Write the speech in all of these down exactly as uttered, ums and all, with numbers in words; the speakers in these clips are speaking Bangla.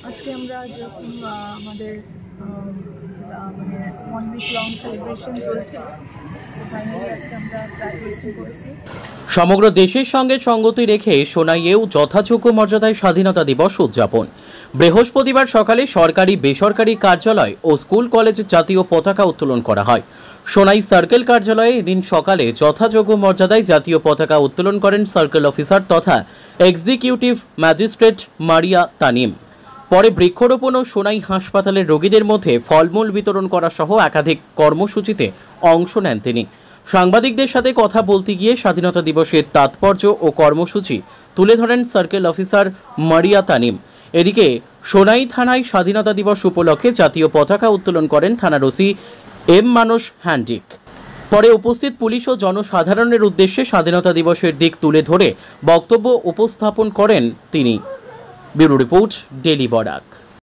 আজকে আমরা যখন আমাদের মানে ওয়ান উইক লং সেলিব্রেশন চলছে, ফাইনালি আজকে আমরা ফ্ল্যাগ হোয়েস্টিং করেছি। সমগ্র দেশের সঙ্গে সঙ্গতি রেখে সোনাইয়েও যথাযোগ্য মর্যাদায় স্বাধীনতা দিবস উদযাপন। বৃহস্পতিবার সকালে সরকারি বেসরকারি কার্যালয় ও স্কুল কলেজে জাতীয় পতাকা উত্তোলন করা হয়। সোনাই সার্কেল কার্যালয়ে এদিন সকালে যথাযোগ্য মর্যাদায় জাতীয় পতাকা উত্তোলন করেন সার্কেল অফিসার তথা এক্সিকিউটিভ ম্যাজিস্ট্রেট মারিয়া তানিম। পরে বৃক্ষরোপণ ও সোনাই হাসপাতালের রোগীদের মধ্যে ফলমূল বিতরণ করা সহ একাধিক কর্মসূচিতে অংশ নেন তিনি। সাংবাদিকদের সাথে কথা বলতে গিয়ে স্বাধীনতা দিবসের তাৎপর্য ও কর্মসূচি তুলে ধরেন সার্কেল অফিসার মারিয়া তানিম। এদিকে সোনাই থানায় স্বাধীনতা দিবস উপলক্ষে জাতীয় পতাকা উত্তোলন করেন থানার ওসি এম মানস হ্যান্ডিক। পরে উপস্থিত পুলিশ ও জনসাধারণের উদ্দেশ্যে স্বাধীনতা দিবসের দিক তুলে ধরে বক্তব্য উপস্থাপন করেন তিনি। Bureau report, daily Barak.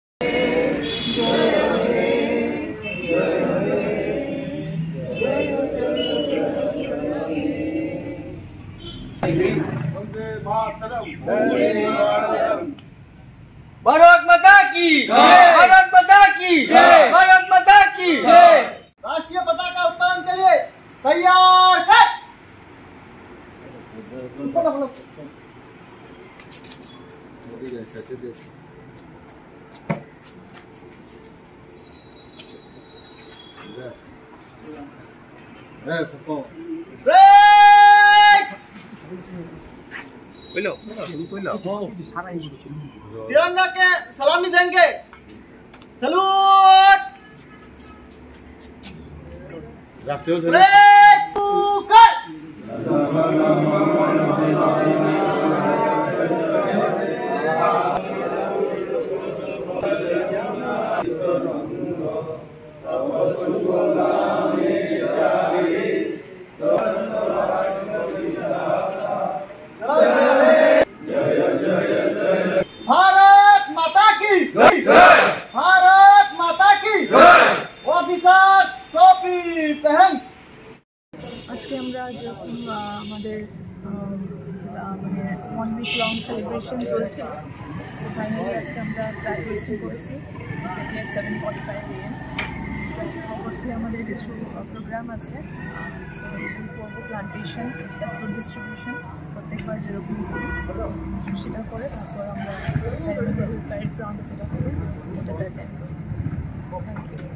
Bharat माता की भारत माता की भारत माता की राष्ट्रीय पताका उत्तोलन के लिए तैयार कर। तिरंगा के सलामी देंगे। सलूट। भारत माता की भारत माता की ऑफिसर टोपी पहन। আজকে আমরা যখন আমাদের মানে ওয়ান উইক লং সেলিব্রেশন চলছে, ফাইনালি আজকে আমরা ফ্ল্যাগ হোয়েস্টিং করেছি exactly at seven forty five A M. পরবর্তী আমাদের কিছু প্রোগ্রাম আছে, সো করবো প্লান্টেশন প্লাস ফুড ডিস্ট্রিবিউশন প্রত্যেকবার যেরকম করি সেটা করে তারপর আমরা সাইড প্যারেড গ্রাউন্ডে যেটা করি ওটাতে অ্যাটেন্ড করবো। Thank you.